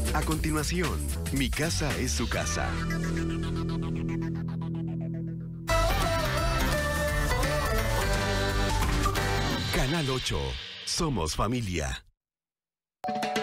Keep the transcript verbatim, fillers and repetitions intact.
A continuación, Mi casa es su casa. Canal ocho. Somos familia.